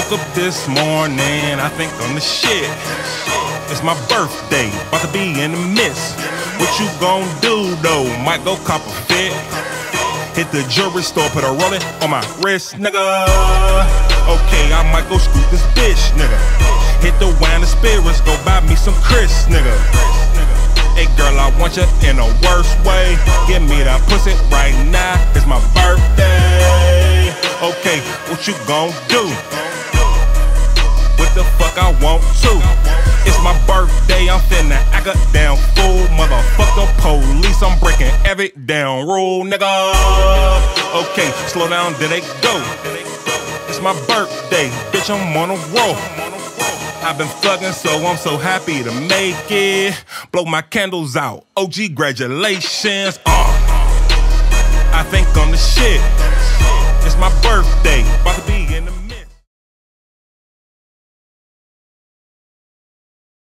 Woke up this morning, I think I'm the shit. It's my birthday, about to be in the midst. What you gon' do though? Might go cop a fit. Hit the jewelry store, put a rolling on my wrist, nigga. Okay, I might go scoop this bitch, nigga. Hit the wine and spirits, go buy me some Chris, nigga. Hey girl, I want you in a worse way. Give me that pussy right now, it's my birthday. Okay, what you gon' do? What the fuck I want to? It's my birthday, I'm finna act a damn fool. Motherfucker police, I'm breaking every damn rule, nigga. Okay, slow down, there they go. It's my birthday, bitch, I'm on a roll. I've been thugging, so I'm so happy to make it. Blow my candles out, OG congratulations. I think I'm the shit. It's my birthday, about to be in the